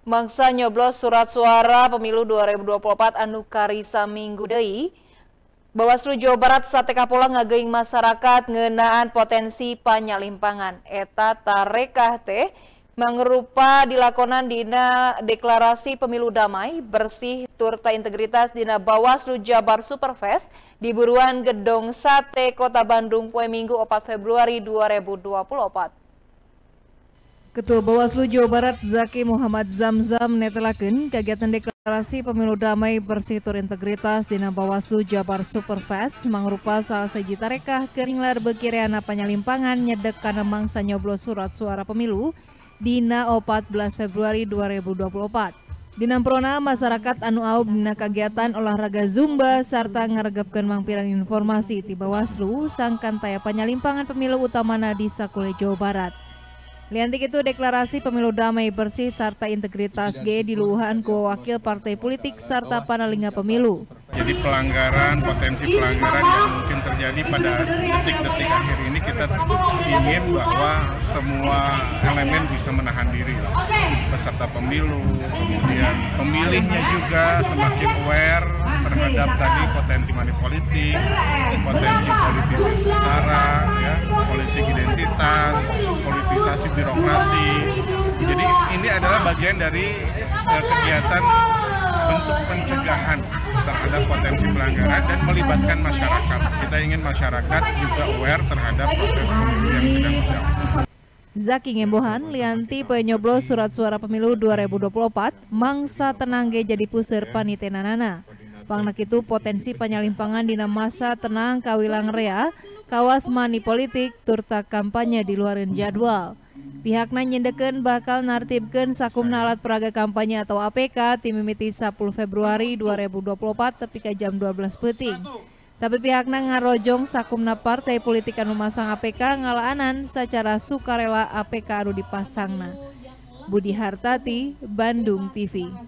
Mangsa nyoblos surat suara pemilu 2024 anu karisa minggu deui. Bawaslu Jawa Barat sateka pola ngageing masyarakat ngeunaan potensi panyalimpangan. Eta tarekah teh mangrupa dilakonan dina deklarasi pemilu damai, bersih, turta integritas dina Bawaslu Jabar Superfest di Buruan Gedong Sate Kota Bandung poe Minggu 4 Februari 2024. Ketua Bawaslu Jawa Barat Zaki Muhammad Zamzam netelakeun kegiatan deklarasi pemilu damai bersih tur integritas dina Bawaslu Jabar Superfest mangrupa salah siji tarekah keur nglar bekireana panyalimpangan nyedek kana mangsa nyoblos surat suara pemilu dina 14 Februari 2024. Dinamprona masyarakat anu aub dina kegiatan olahraga Zumba sarta ngaregepkeun mangpiran informasi ti Bawaslu sangkan taya panyalimpangan pemilu utamana di sakule Jawa Barat. Liantik itu deklarasi pemilu damai bersih serta integritas diluhuhan ku wakil partai politik serta panalinga pemilu. Jadi potensi pelanggaran yang mungkin terjadi pada detik-detik akhir ini kita ingin bahwa semua elemen bisa menahan diri. Peserta pemilu, kemudian pemilihnya juga semakin aware terhadap tadi potensi manipolitik, potensi politisasi sara, ya, politik identitas, politisasi birokrasi. Jadi ini adalah bagian dari kegiatan bentuk pencegahan terhadap potensi pelanggaran dan melibatkan masyarakat. Kita ingin masyarakat juga aware terhadap proses pemilu yang sedang berjalan. Zaki ngembohan lianti poe nyoblos surat suara pemilu 2024 mangsa tenang ge jadi puseur panitenanana. Pangna kitu potensi panyalimpangan dina masa tenang kawilang rea kawas mani politik turta kampanye di luareun jadwal. Pihakna nyendekeun bakal nartibkeun sakumna alat peraga kampanye atau APK ti mimiti 10 Februari 2024 tepi ka jam 12 peuting. Tapi pihakna ngarojong sakumna partai politik anu masang APK ngalaanan secara sukarela APK anu dipasangna. Budi Hartati, Bandung TV.